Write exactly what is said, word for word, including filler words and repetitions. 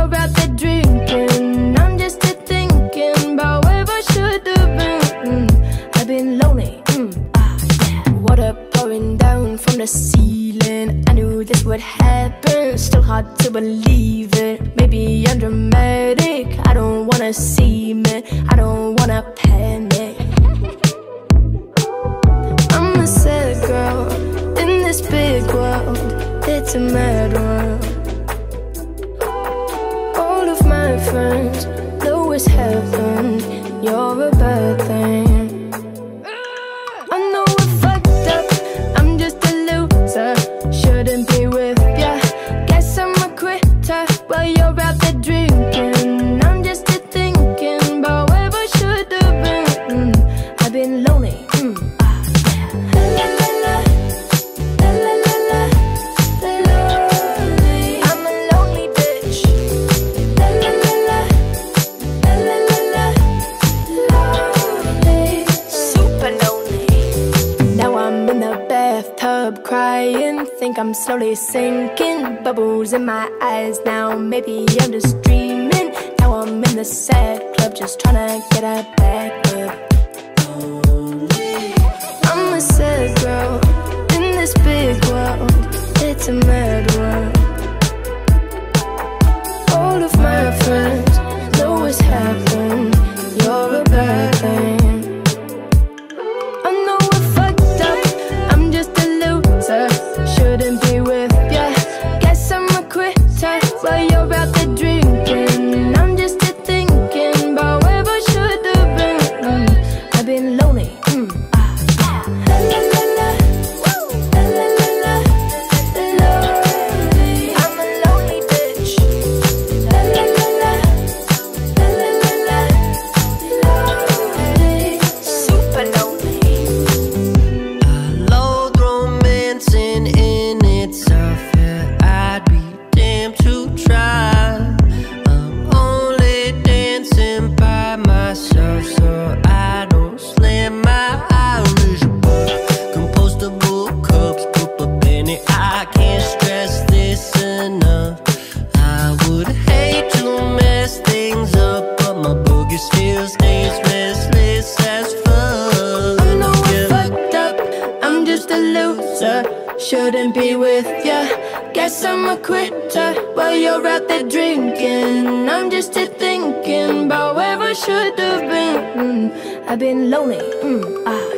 you're out there drinking. I'm just here thinking about where I should have been. mm. I've been lonely, mm, ah, yeah. Water pouring down from the ceiling. I knew this would happen, still hard to believe it. Maybe I'm dramatic, I don't wanna see me, I don't wanna panic. I'm a sad girl in this big world, it's a mad world. All of my friends know it's heaven, you're a bad thing. I know we're fucked up, I'm just a loser, shouldn't be with ya. Guess I'm a quitter while you're out there drinking. I'm just here thinking about where I should have been. mm. I've been lonely, mm, ah, yeah. La, la, la, la, la, la, la, lonely. I'm a lonely bitch. La, la, la, la, la, la, la, la, lonely. Super lonely. Now I'm in the bathtub crying, think I'm slowly sinking. Bubbles in my eyes now, maybe I'm just dreaming. Now I'm in the sad club, just tryna get a back up. I'm a sad girl in this big world, it's a mad world. All of my friends know it's happened, you're a bad thing. I know we're fucked up, I'm just a loser, shouldn't be with ya. Guess I'm a quitter while you're out there drinking. I'm just here thinking about where I should have been. mm. I've been lonely, mm, ah, yeah. La, la, la, la, la, la, la, la, lonely. I'm a lonely bitch. La, la, la, la, la, la, la, la, lonely. Super lonely. I loathe romancing in itself, yeah, I'd be damned to try. I'm only dancing by myself, so I don't slam my Irish bar. Compostable cups, put a BENEE. I can't stress this enough. I would hate to mess things up, but my boogie still stays restless as fuck. I know I'm Yeah. fucked up, I'm just a loser, shouldn't be with ya. Guess I'm a quitter while you're out there drinking. I'm just here thinking about where I should have been. mm. I've been lonely, mm, ah,